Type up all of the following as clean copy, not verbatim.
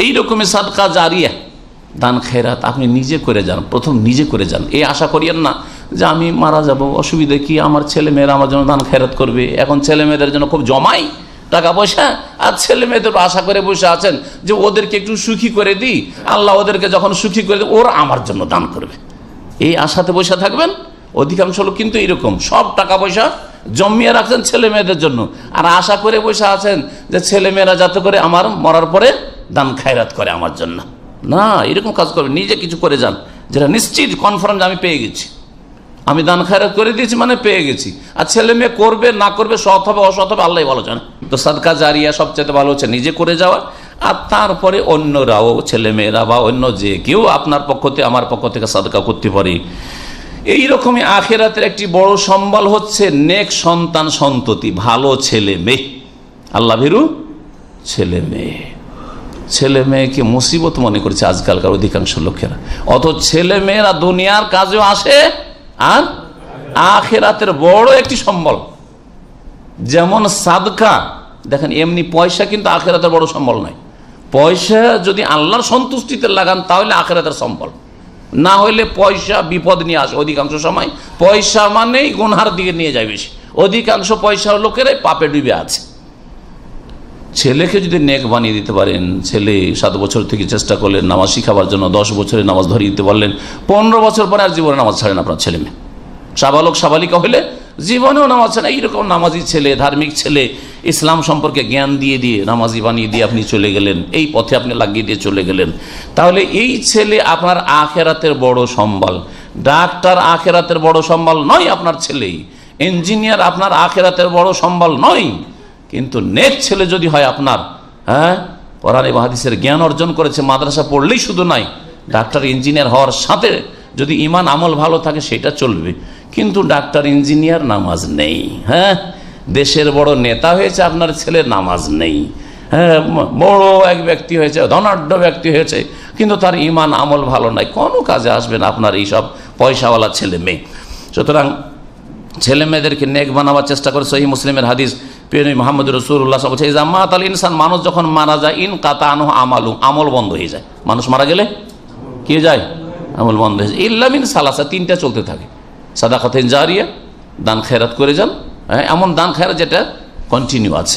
এইরকমই সাদকা জারিয়া, দান খেরাত আপনি নিজে করে যান, প্রথম নিজে করে যান। এই আশা করিয়েন না যে আমি মারা যাব, অসুবিধা কি, আমার ছেলে মেয়েরা আমার জন্য দান খেরাত করবে। এখন ছেলে মেয়েদের জন্য খুব জমাই টাকা পয়সা, আর ছেলে মেয়েদের আশা করে বসে আছেন যে ওদেরকে একটু সুখী করে দিই, আল্লাহ ওদেরকে যখন সুখী করে দিই ওরা আমার জন্য দান করবে, এই আশাতে বসে থাকবেন। অধিকাংশ লোক কিন্তু এরকম, সব টাকা পয়সা জমিয়ে রাখছেন ছেলে মেয়েদের জন্য, আর আশা করে বসে আছেন যে ছেলে মেয়েরা যাতে করে আমার মরার পরে দান খায়রাত করে আমার জন্য। না, এরকম কাজ করবে, নিজে কিছু করে যান যেটা নিশ্চিত কনফার্ম যে আমি পেয়ে গেছি, আমি দান খায়রাত করে দিয়েছি মানে পেয়ে গেছি। আর ছেলে মেয়ে করবে না করবে, সৎ হবে অসৎ হবে আল্লাহ ভালো জানে। তো সাদকা জারিয়া সবচেয়ে ভালো হচ্ছে নিজে করে যাওয়া, আর তারপরে অন্যরাও ছেলে মেয়েরা বা অন্য যে কেউ আপনার পক্ষ থেকে আমার পক্ষ থেকে সাদকা করতে পারে। এইরকমই আখিরাতের একটি বড় সম্বল হচ্ছে নেক সন্তান সন্ততি, ভালো ছেলে মেয়ে, আল্লাহ ভীরু ছেলে মেয়ে। ছেলে মেয়েকে মুসিবত মনে করছে আজকালকার অধিকাংশ লোকেরা, অথচ ছেলে মেয়েরা দুনিয়ার কাজেও আসে আর আখিরাতের বড় একটি সম্বল। যেমন সাদকা দেখেন, এমনি পয়সা কিন্তু আখিরাতের বড় সম্বল নয়। পয়সা যদি আল্লাহর সন্তুষ্টিতে লাগান তাহলে আখিরাতের সম্বল, না হইলে পয়সা বিপদ নিয়ে আসে। অধিকাংশ সময় পয়সা মানেই গুনহার দিকে নিয়ে যায় বেশি, অধিকাংশ পয়সা লোকেরাই পাপে ডুবে আছে। ছেলেকে যদি নেক বানিয়ে দিতে পারেন, ছেলে 7 বছর থেকে চেষ্টা করলেন নামাজ শিখাবার জন্য, 10 বছরে নামাজ ধরিয়ে দিতে পারলেন, 15 বছর পরে আর জীবনে নামাজ ছাড়েন আপনার ছেলে মেয়ে। সাবালক সাবালিকা হলে জীবনেও নামাজ ছাড়েন। এইরকম নামাজি ছেলে, ধার্মিক ছেলে, ইসলাম সম্পর্কে জ্ঞান দিয়ে দিয়ে নামাজি বানিয়ে দিয়ে আপনি চলে গেলেন, এই পথে আপনি লাগিয়ে দিয়ে চলে গেলেন, তাহলে এই ছেলে আপনার আখেরাতের বড় সম্বল। ডাক্তার আখেরাতের বড় সম্বল নয় আপনার ছেলে, ইঞ্জিনিয়ার আপনার আখেরাতের বড় সম্বল নয়। কিন্তু নেক ছেলে যদি হয় আপনার, হ্যাঁ, কোরআন এবং হাদিসের জ্ঞান অর্জন করেছে, মাদ্রাসা পড়লেই শুধু নয়, ডাক্তার ইঞ্জিনিয়ার হওয়ার সাথে যদি ঈমান আমল ভালো থাকে সেটা চলবে। কিন্তু ডাক্তার ইঞ্জিনিয়ার নামাজ নেই, হ্যাঁ, দেশের বড় নেতা হয়েছে আপনার ছেলে, নামাজ নেই, হ্যাঁ, বড় এক ব্যক্তি হয়েছে, ধনাঢ্য ব্যক্তি হয়েছে, কিন্তু তার ঈমান আমল ভালো নাই, কোনো কাজে আসবে না আপনার এইসব পয়সাওয়ালা ছেলে মেয়ে। সুতরাং ছেলে মেয়েদেরকে নেক বানাবার চেষ্টা করে। সহিহ মুসলিমের হাদিস, প্রিয় নবী মুহাম্মদ রাসূলুল্লাহ সাল্লাল্লাহু আলাইহি ওয়াসাল্লাম বলেছেন, মাতাল ইনসান, মানুষ যখন মারা যায়, ইন কাতা আনহু আমালু, আমল বন্ধ হয়ে যায়। মানুষ মারা গেলে কি যায়? আমল বন্ধ হয়ে যায়। ইল্লা মিন সালাসা, 3টা চলতে থাকে। সাদাকাতুন জারিয়া, দান খেরাত করে যান, হ্যাঁ, এমন দান খেরাত যেটা কন্টিনিউ আছে।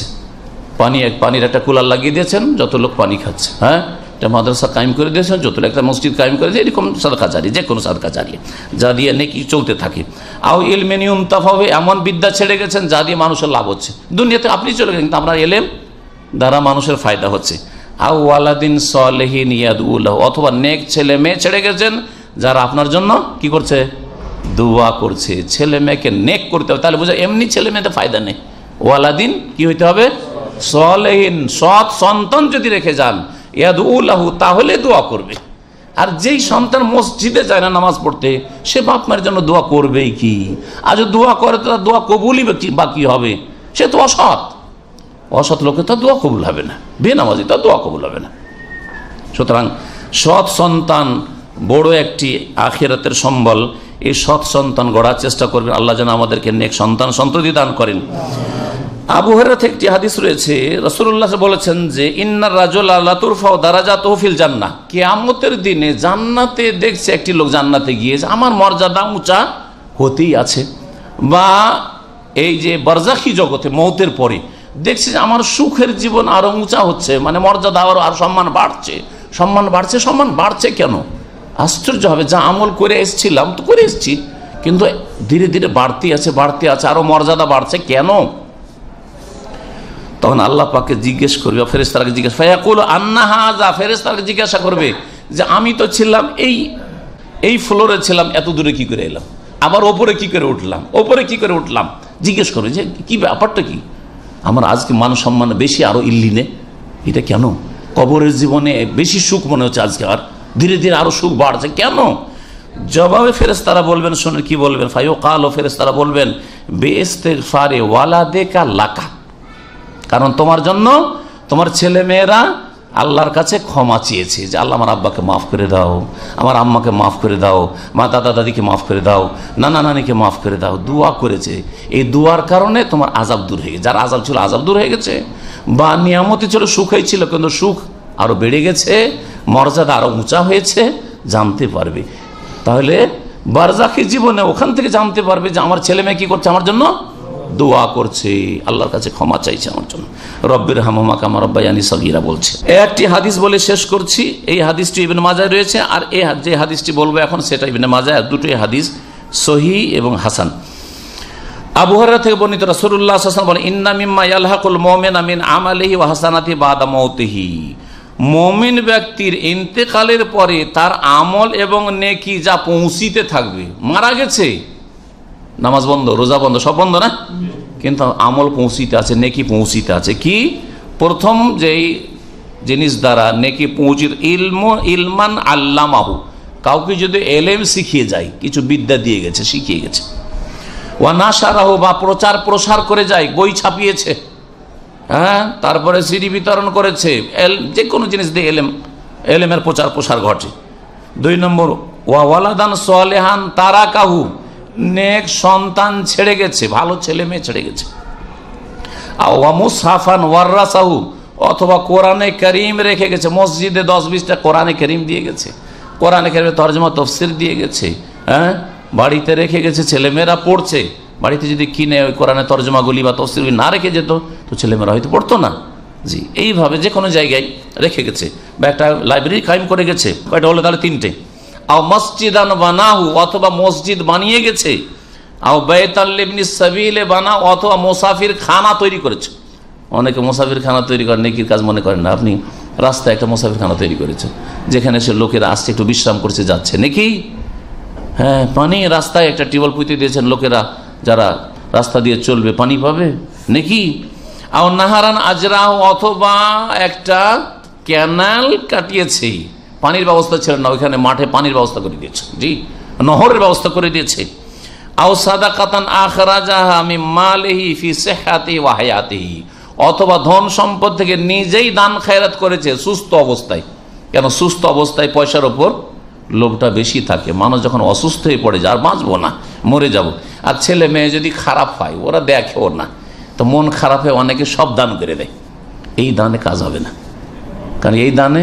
পানির একটা কুলার লাগিয়ে দিয়েছেন, যত লোক পানি খাচ্ছে, হ্যাঁ, একটা মাদ্রাসা কায়েম করে দিয়েছেন, যত একটা মসজিদ কায়েম করে দিয়েছে, এরকম সাদকা জারিয়া, যে কোনো সাদকা জারিয়া যা দিয়ে নেকি চলতে থাকে। আও ইলমিন ইউনতাফা, এমন বিদ্যা ছেড়ে গেছেন যা দিয়ে মানুষের লাভ হচ্ছে, দুনিয়াতে আপনি চলে গেছেন কিন্তু আপনার এলেম দ্বারা মানুষের ফায়দা হচ্ছে। আও ওয়ালাদিন সালেহিন ইয়াদউ লাহু, অথবা নেক ছেলে মেয়ে ছেড়ে গেছেন যারা আপনার জন্য কি করছে? দোয়া করছে। ছেলে মেয়েকে নেক করতে হবে, তাহলে বোঝা এমনি ছেলে মেয়েতে ফায়দা নেই। ওয়ালাদিন কি হইতে হবে? সালেহিন, সৎ সন্তান যদি রেখে যান, ইয়াদউ লাহু, তাহলে দোয়া করবে। আর যেই সন্তান মসজিদে যায় না নামাজ পড়তে, সে বাপ মায়ের জন্য দোয়া করবেই কি? আর যদি দোয়া করে তো দোয়া কবুলই বা কি হবে? সে তো অসৎ। অসৎ লোকে তো দোয়া কবুল হবে না, বেনামাজি তো দোয়া কবুল হবে না। সুতরাং সৎ সন্তান বড় একটি আখিরাতের সম্বল। এই সৎ সন্তান গড়ার চেষ্টা করবেন, আল্লাহ যেন আমাদেরকে নেক সন্তান সন্ততি দান করেন। আবু হুরায়রা থেকে একটি হাদিস রয়েছে, রাসূলুল্লাহ বলেছেন যে ইন্নার রাজুলা লা তুরফাউ দারাজাতুহু ফিল জান্নাহ, কিয়ামতের দিনে জান্নাতে দেখছে একটি লোক জান্নাতে গিয়েছে, আমার মর্যাদা উঁচা হতেই আছে, বা এই যে বারজাখী জগতে মওতের পরে দেখছি যে আমার সুখের জীবন আরো উঁচা হচ্ছে, মানে মর্যাদা আর সম্মান বাড়ছে, সম্মান বাড়ছে। সম্মান বাড়ছে কেন? আশ্চর্য হবে, যা আমল করে এসেছিলাম তো করে এসেছি, কিন্তু ধীরে ধীরে বাড়তি আছে, আরো মর্যাদা বাড়ছে কেন? তখন আল্লাহ পাককে জিজ্ঞেস করবে, ফেরেশতাকে জিজ্ঞেস, ফায়াকুলু আন্না হাযা, ফেরেশতাকে জিজ্ঞাসা করবে যে আমি তো ছিলাম এই ফ্লোরে ছিলাম, এত দূরে কি করে এলাম, আবার ওপরে কি করে উঠলাম, জিজ্ঞেস করবে যে কি ব্যাপারটা কি, আমার আজকে মান সম্মান বেশি আরো ইল্লিনে, এটা কেন? কবরের জীবনে বেশি সুখ মনে হচ্ছে আজকে, আর ধীরে ধীরে আরো সুখ বাড়ছে কেন? জবাবে ফেরেশতারা বলবেন, শুনে কি বলবেন? ফায়ুকালু, ফেরেশতারা বলবেন, বিইস্তিগফারি ওয়ালাদিকা লাকা, কারণ তোমার জন্য তোমার ছেলে মেয়েরা আল্লাহর কাছে ক্ষমা চেয়েছে যে আল্লাহ আমার আব্বাকে মাফ করে দাও, আমার আম্মাকে মাফ করে দাও, মা দাদা দাদিকে মাফ করে দাও, নানা নানিকে মাফ করে দাও, দোয়া করেছে। এই দোয়ার কারণে তোমার আযাব দূর হয়ে গেছে, যার আযাব ছিল আযাব দূর হয়ে গেছে, বা নিয়ামতি ছিল সুখই ছিল কিন্তু সুখ আরও বেড়ে গেছে, মর্যাদা আরও উঁচা হয়েছে, জানতে পারবে। তাহলে বারজাখী জীবনে ওখান থেকে জানতে পারবে যে আমার ছেলে মেয়ে কী করছে, আমার জন্য দোয়া করছে, আল্লাহর কাছে ক্ষমা চাইছে আমার জন্য। রব্বির হামহুমা কামা রাব্বায়ানি সগীরা বলছে। একটি হাদিস বলে শেষ করছি। এই হাদিসটি ইবনে মাজায় রয়েছে, আর এই যে হাদিসটি বলবো এখন সেটা ইবনে মাজায়। দুটোই হাদিস সহিহ এবং হাসান। আবু হুরায়রা থেকে বর্ণিত, রাসূলুল্লাহ সাল্লাল্লাহু আলাইহি ওয়াসাল্লাম বলেন, ইন্না মিম্মা ইয়ালহাকুল মুমিনা মিন আমালিহি ওয়া হাসানাতি বাদা মাউতিহি। মুমিন ব্যক্তির ইন্তেকালের পরে তার আমল এবং নেকি যা পৌঁছিতে থাকবে। মারা গেছে, নামাজ বন্ধ, রোজা বন্ধ, সব বন্ধ না, কিন্তু আমল পৌঁছিতে আছে, নেকি পৌঁছিতে আছে। কি প্রথম যেই জিনিস দ্বারা নেকি পৌঁছিত, ইলমান আল্লামাহু, কাউকে যদি এলেম শিখিয়ে যায়, কিছু বিদ্যা দিয়ে গেছে, শিখিয়ে গেছে। ওয়া নাশারাহু, বা প্রচার প্রসার করে যায়, বই ছাপিয়েছে, হ্যাঁ, তারপরে সিডি বিতরণ করেছে, যে কোনো জিনিস দিয়ে এলেমের প্রচার প্রসার ঘটে। 2 নম্বর, ওয়া ওয়ালাদান সালেহান তারাকাহু, নেক সন্তান ছেড়ে গেছে, ভালো ছেলে মেয়ে ছেড়ে গেছে। ওয়া মুসহাফান ওয়ারাসাহু, অথবা কোরআনে কারীম রেখে গেছে, মসজিদে 10-20টা কোরআনে কারীম দিয়ে গেছে, কোরআনে কারীমের তরজমা তাফসীর দিয়ে গেছে, হ্যাঁ, বাড়িতে রেখে গেছে, ছেলেমেয়েরা পড়ছে। বাড়িতে যদি কিনে ওই কোরআনের তরজমাগুলি বা তফসিরগুলি না রেখে যেত তো ছেলেমেয়েরা হয়তো পড়তো না। জি, এইভাবে যে কোনো জায়গায় রেখে গেছে, বা একটা লাইব্রেরি কায়েম করে গেছে। কয়টা হলো তাহলে? 3টে। আও মসজিদান বানাহু, অথবা মসজিদ বানিয়ে গেছে। আও বাইতাল লিবনিস সাবিলে বানাও, অথবা মুসাফির খানা তৈরি করেছে। অনেকে মুসাফির খানা তৈরি করেন, নেকির কাজ মনে করেন না। আপনি রাস্তায় একটা মুসাফির খানা তৈরি করেছেন, যেখানে সে লোকেরা আসছে, একটু বিশ্রাম করছে, যাচ্ছে, নাকি? হ্যাঁ, পানি রাস্তায় একটা টিউবওয়েল পুঁতে দিয়েছেন, লোকেরা যারা রাস্তা দিয়ে চলবে পানি পাবে, নাকি? আও নাহারান আজরাহ, অথবা একটা ক্যানাল কাটিয়েছে, পানির ব্যবস্থা ছিল না, ওইখানে মাঠে পানির ব্যবস্থা করে দিয়েছে, জি, নহরের ব্যবস্থা করে দিয়েছে। আও সাদাকাতান আখরাজাহা মিন মালিহি ফি সিহহাতিহি ওয়া হায়াতিহি, অথবা ধন সম্পদ থেকে নিজেই দান খায়রাত করেছে সুস্থ অবস্থায়। কেন? সুস্থ অবস্থায় পয়সার ওপর লোভটা বেশি থাকে। মানুষ যখন অসুস্থ হয়ে পড়ে যায়, আর বাঁচবো না, মরে যাব, আর ছেলে মেয়ে যদি খারাপ হয়, ওরা দেখেও না, তো মন খারাপ হয়ে অনেকে সব দান করে দেয়। এই দানে কাজ হবে না, কারণ এই দানে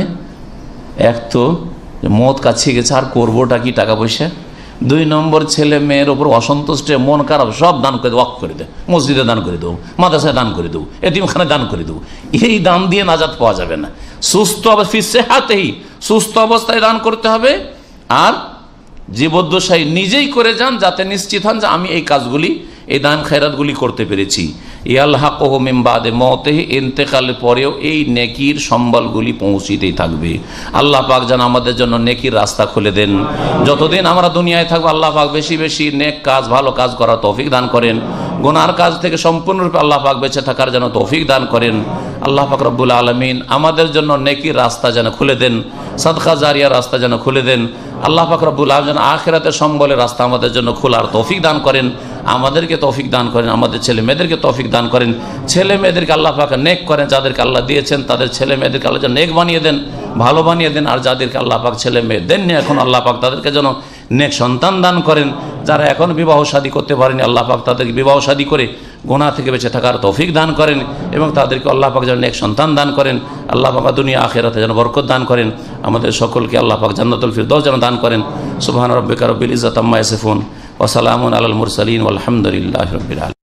এক তো মত কাছে গেছে, আর করবোটা কি টাকা পয়সা। 2 নম্বর, ছেলে মেয়ের ওপর অসন্তুষ্ট, মন খারাপ, সব দান করে দেবো, ওয়াকফ করে দেবো, মসজিদে দান করে দেবো, মাদ্রাসায় দান করে দেবো, এতিমখানায় দান করে দেবো। এই দান দিয়ে নাজাত পাওয়া যাবে না। সুস্থ অবস্থায়, সুস্থ অবস্থায় দান করতে হবে, আর জীবদ্দশায় নিজেই করে যান, যাতে নিশ্চিত হন যে আমি এই কাজগুলি, এই দান খায়রাতগুলি করতে পেরেছি। ইয়ালহাকুহু মিন বাদে মওতিহি, ইন্তেকালের পরেও এই নেকির সম্বলগুলি পৌঁছিতেই থাকবে। আল্লাহ পাক যেন আমাদের জন্য নেকির রাস্তা খুলে দেন। যতদিন আমরা দুনিয়ায় থাকবো, আল্লাহ পাক বেশি বেশি নেক কাজ, ভালো কাজ করার তৌফিক দান করেন। গুনার কাজ থেকে সম্পূর্ণরূপে আল্লাহ পাক বেঁচে থাকার যেন তৌফিক দান করেন। আল্লাহ পাক রব্বুল আলামিন আমাদের জন্য নেকির রাস্তা যেন খুলে দেন, সাদকা জারিয়ার রাস্তা যেন খুলে দেন। আল্লাহ পাক রব্বুল আলামিন যেন আখিরাতের সম্বলের রাস্তা আমাদের জন্য খোলার তৌফিক দান করেন। আমাদেরকে তৌফিক দান করেন, আমাদের ছেলে মেয়েদেরকে তৌফিক দান করেন। ছেলে মেয়েদেরকে আল্লাহ পাক নেক করেন, যাদেরকে আল্লাহ দিয়েছেন তাদের ছেলে মেয়েদেরকে আল্লাহ যেন নেক বানিয়ে দেন, ভালো বানিয়ে দেন। আর যাদেরকে আল্লাহ পাক ছেলে মেয়ে দেননি এখন, আল্লাহ পাক তাদেরকে যেন নেক সন্তান দান করেন। যারা এখন বিবাহ শাদী করতে পারেনি, আল্লাহ পাক তাদেরকে বিবাহ শাদী করে গুনাহ থেকে বেঁচে থাকার তৌফিক দান করেন, এবং তাদেরকে আল্লাহ পাক যেন নেক সন্তান দান করেন। আল্লাহ পাক দুনিয়া আখিরাতে যেন বরকত দান করেন। আমাদের সকলকে আল্লাহ পাক জান্নাতুল ফিরদৌস যেন দান করেন। সুবহান রাব্বিকা রব্বিল ইজ্জাতি আম্মা ইয়াসিফুন ওয়া সালামুন আলাল মুরসালিন ওয়ালহামদুলিল্লাহি রাব্বিল আলামিন।